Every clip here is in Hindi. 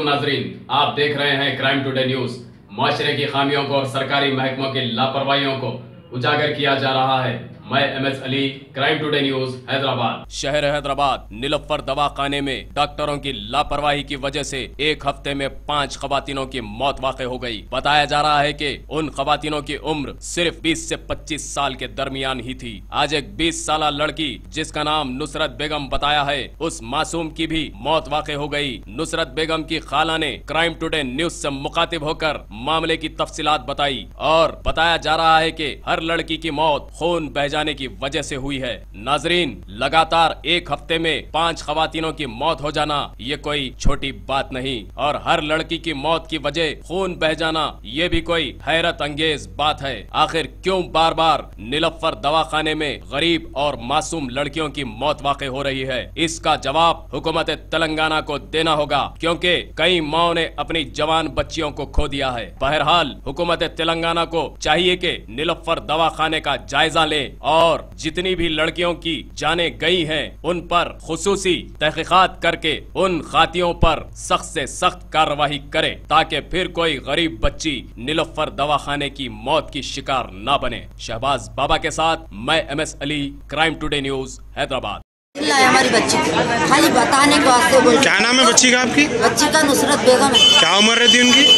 वालेकुम नाजरीन, आप देख रहे हैं क्राइम टुडे न्यूज। माशरे की खामियों को और सरकारी महकमों की लापरवाहियों को उजागर किया जा रहा है। मैं MS Ali, crime today news, Hyderabad. शहर हैदराबाद नीलोफर दवाखाने में डॉक्टरों की लापरवाही की वजह से एक हफ्ते में 5 खवातीनों की मौत वाक़ई हो गई। बताया जा रहा है कि उन खवातीनों की उम्र सिर्फ 20 से 25 साल के दरमियान ही थी। आज एक 20 साल लड़की जिसका नाम नुसरत बेगम बताया है, उस मासूम की भी मौत वाक़ई हो गई। नुसरत बेगम की खाला ने क्राइम टुडे न्यूज से मुखातिब होकर मामले की तफसीलात बताई और बताया जा रहा है कि हर लड़की की मौत खून बह जाने की वजह से हुई है। नाजरीन, लगातार एक हफ्ते में 5 खवातीनों की मौत हो जाना ये कोई छोटी बात नहीं, और हर लड़की की मौत की वजह खून बह जाना ये भी कोई हैरत अंगेज बात है। आखिर क्यों बार बार नीलोफर दवाखाने में गरीब और मासूम लड़कियों की मौत वाक़ई हो रही है? इसका जवाब हुकूमत तेलंगाना को देना होगा, क्योंकि कई माओ ने अपनी जवान बच्चियों को खो दिया है। बहरहाल हुकूमत तेलंगाना को चाहिए कि नीलोफर दवाखाने का जायजा ले और जितनी भी लड़कियों की जानें गई हैं उन पर खुसूसी तहकीकात करके उन खातियों पर सख्त से सख्त कार्रवाई करे, ताकि फिर कोई गरीब बच्ची नीलोफर दवाखाने की मौत की शिकार ना बने। शहबाज बाबा के साथ मैं MS Ali, crime today news, Hyderabad. हमारी बच्ची खाली बताने को वास्ते बोल। क्या नाम है बच्ची का? आपकी बच्ची का नुसरत बेगम है। क्या उम्र रहती है उनकी?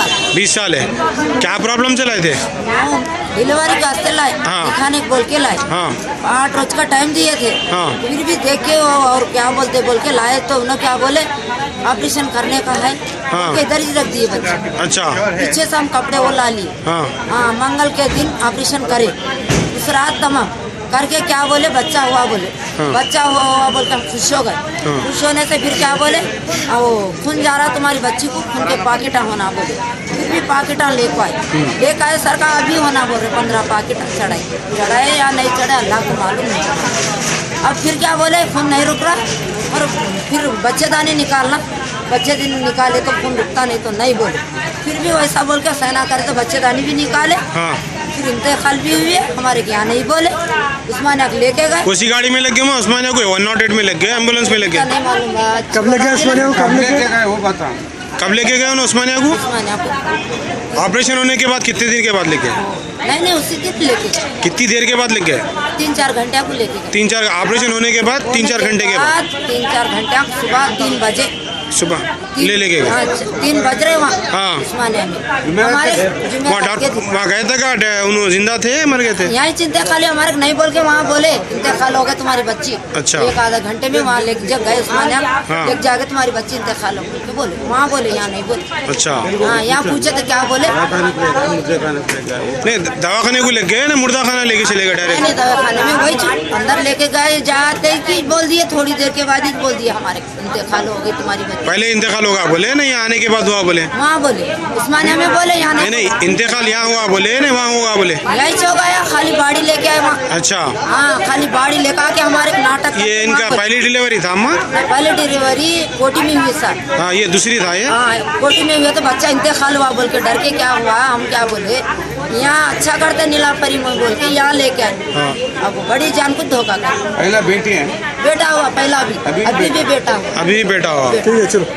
20 साल है। क्या प्रॉब्लम से लाए थे? डिलीवरी के वास्ते लाए। हाँ। दिखाने बोल के लाए। हाँ। 8 रोज का टाइम दिए थे। हाँ। फिर भी देख के और क्या बोलते बोल के लाए तो उन्होंने क्या बोले ऑपरेशन करने का है। हाँ। तो इधर ही रख दिए बच्चे। अच्छा। पीछे से हम कपड़े वो ला लिए। हाँ, मंगल के दिन ऑपरेशन करे। उस रात तमाम करके क्या बोले बच्चा हुआ बोले। हाँ। बच्चा हुआ बोल के हम खुश हो गए। खुश होने से फिर क्या बोले वो खून जा रहा तुम्हारी बच्ची को, खून के पाकिटा होना बोले। फिर भी पाकिटा लेकर आए सरकार अभी होना बोल रहे। 15 पाकिटा चढ़ाए या नहीं चढ़े अल्लाह को मालूम नहीं। अब फिर क्या बोले खून नहीं रुक रहा और फिर बच्चेदानी निकालना। बच्चेदानी निकाले तो खून रुकता नहीं तो नहीं बोले। फिर भी वैसा बोल के सहना करे तो बच्चेदानी भी निकाले। हाँ। फिर इंतकाल भी हुई है। हमारे यहाँ नहीं बोले, उस्मानिया लेके गए। उसी गाड़ी में लग गए? उस्मानिया को 108 में लग गए, एम्बुलेंस में लग गए? नहीं मालूम कब लेके उस्मानिया को? कब लेके गए वो बता। कब लेके गए उन्हें उस्मानिया को? उस्मानिया को ऑपरेशन होने के बाद कितने दिन के बाद लेके? नहीं उसी दिन लेके। कितनी देर के बाद लेके? 3-4 घंटे को लेके। 3-4 ऑपरेशन होने के बाद 3-4 घंटे के बाद? 3-4 घंटे सुबह 3 बजे सुबह ले गए? 3 बज रहे वहाँ। हाँ। उस्मानिया में हमारे वहाँ गए थे क्या? उन्होंने जिंदा थे मर गए थे? यही चिंता खाली हमारे नहीं बोल के वहाँ बोले इंतकाल हो गया तुम्हारी बच्ची। अच्छा। 1-आधा घंटे में वहाँ लेके जब गए उस्मानिया। हाँ। लेके जाके तुम्हारी बच्ची इंतकाल हो गई बोले। वहाँ बोले, यहाँ नहीं बोले। अच्छा। हाँ, यहाँ पूछे तो क्या बोले नहीं दवाखाने को लेके गए ना मुर्दा खाना लेके चले गए डायरेक्ट? नहीं दवाखाने में वही अंदर लेके गए। जाते कि बोल दिए थोड़ी देर के बाद ही बोल दिया हमारे इंतकाल हो गई तुम्हारी बच्ची। पहले इंतकाल होगा बोले नहीं, आने के बाद हुआ बोले? वहाँ बोले उस्मानिया में बोले, यहाँ नहीं इंतकाल यहाँ हुआ बोले नहीं वहाँ होगा बोले? यही चौक आया, खाली बाड़ी लेके आए वहाँ। अच्छा। हाँ, खाली बाड़ी लेकर आके हमारे नाटक। ये इनका पहली डिलीवरी था अम्मा? पहले डिलीवरी कोटी में हुई सर। हाँ, ये दूसरी था ये? हाँ, कोटी में हुआ तो बच्चा इंतकाल हुआ बोल के डर के क्या हुआ हम क्या बोले यहाँ अच्छा करते नीलापरी में बोल के यहाँ लेके आए। हाँ। अब बड़ी जान को धोखा कर। पहला बेटी है? बेटा हुआ पहला भी, अभी भी बेटा हुआ। अभी भी बेटा हुआ? ठीक है चलो।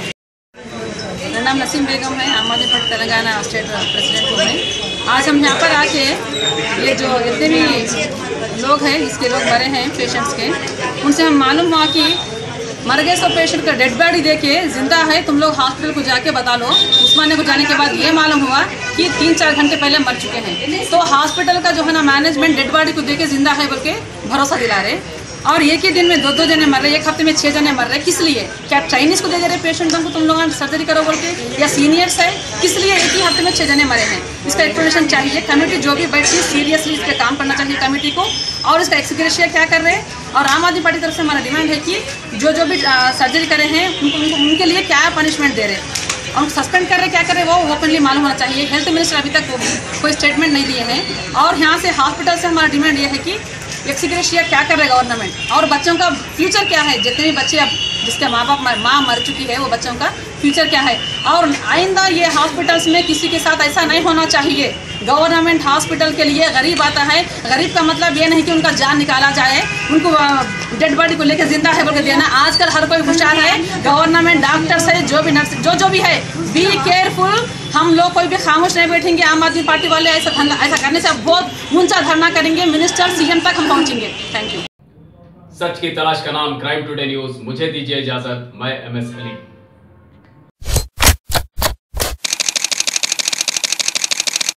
मेरा नाम नसीम बेगम है, आम आदमी पार्टी तेलंगाना स्टेट प्रेसिडेंट हूँ मैं। आज हम यहाँ पर आके ये जो जितने भी लोग हैं इसके लोग मरे हैं पेशेंट्स के, उनसे हम मालूम हुआ कि मर गए। तो पेशेंट का डेड बॉडी देके जिंदा है, तुम लोग हॉस्पिटल को जाके बता लो। उस्मानिया को जाने के बाद ये मालूम हुआ कि 3-4 घंटे पहले मर चुके हैं। तो हॉस्पिटल का जो है ना मैनेजमेंट डेड बॉडी को देके जिंदा है बोल के भरोसा दिला रहे, और एक ही दिन में 2-2 जने मर रहे, एक हफ्ते में 6 जने मर रहे। किस लिए? क्या चाइनीज को दे रहे पेशेंटों को तुम लोग सर्जरी करो बोल के, या सीनियर्स है? किस लिए एक ही हफ्ते में 6 जने मरे हैं? इसका एक्सप्लेनेशन चाहिए। कमेटी जो भी बैठी सीरियसली इस पर काम करना चाहिए कमेटी को, और इसका एक्सग्रेशिया क्या कर रहे हैं। और आम आदमी पार्टी तरफ से हमारा डिमांड है कि जो भी सर्जरी करे हैं उनके लिए क्या पनिशमेंट दे रहे हैं और सस्पेंड कर रहे क्या कर रहे वो ओपनली मालूम होना चाहिए। हेल्थ मिनिस्टर अभी तक कोई स्टेटमेंट नहीं दिए हैं। और यहाँ से हॉस्पिटल से हमारा डिमांड ये है कि एक्सग्रेशिया क्या कर रहे गवर्नमेंट, और बच्चों का फ्यूचर क्या है। जितने भी बच्चे अब जिसके माँ मर चुकी है, वो बच्चों का फ्यूचर क्या है। और आइंदा ये हॉस्पिटल्स में किसी के साथ ऐसा नहीं होना चाहिए। गवर्नमेंट हॉस्पिटल के लिए गरीब आता है, गरीब का मतलब ये नहीं कि उनका जान निकाला जाए, उनको डेड बॉडी को लेकर जिंदा है बोल के देना। आजकल हर कोई होशियार है, गवर्नमेंट डॉक्टर्स है, जो भी नर्स जो भी है, बी केयरफुल। हम लोग कोई भी खामोश नहीं बैठेंगे। आम आदमी पार्टी वाले ऐसा करने से बहुत ऊंचा धरना करेंगे, मिनिस्टर सीएम तक हम पहुंचेंगे। Thank you. सच की तलाश का नाम क्राइम टुडे न्यूज। मुझे दीजिए इजाजत, मैं MS अली।